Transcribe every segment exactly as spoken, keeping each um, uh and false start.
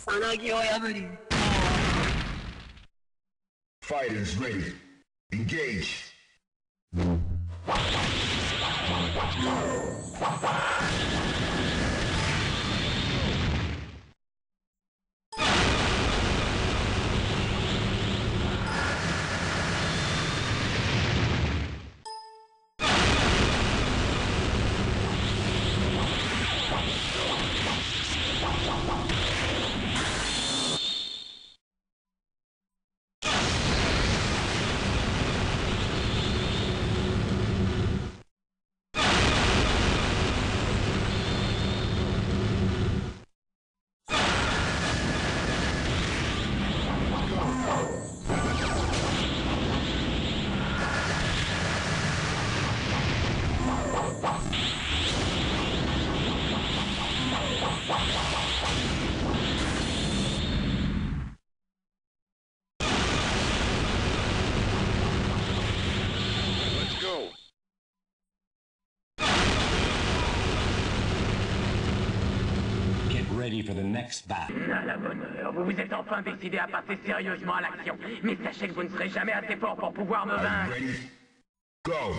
Fighters ready. Engage. Ready for the next battle. À la bonne heure, vous vous êtes enfin décidé à passer sérieusement à l'action. Mais sachez que vous ne serez jamais assez fort pour pouvoir me vaincre. Ready? Go.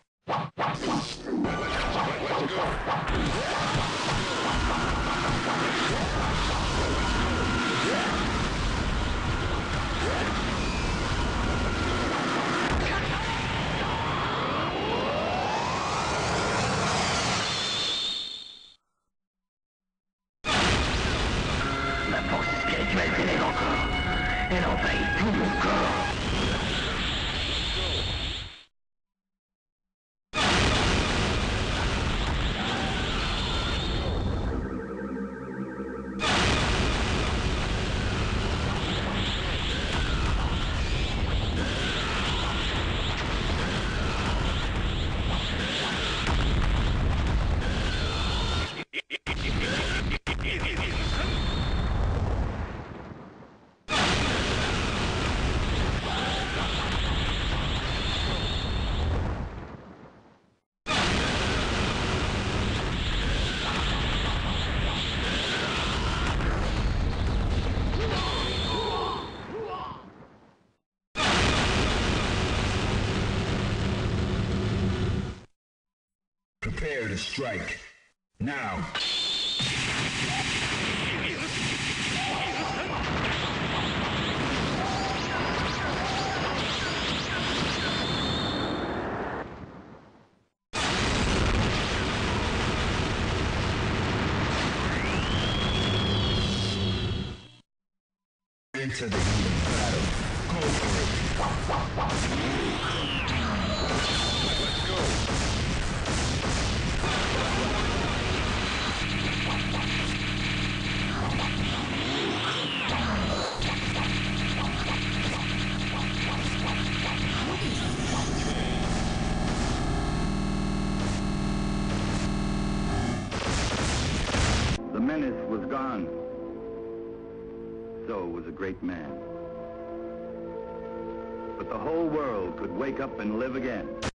Ma force spirituelle s'élève encore. Elle envahit tout mon corps. Prepare to strike. Now. Into the heat of battle. Go for it. Let's go. The menace was gone. So was a great man. But the whole world could wake up and live again.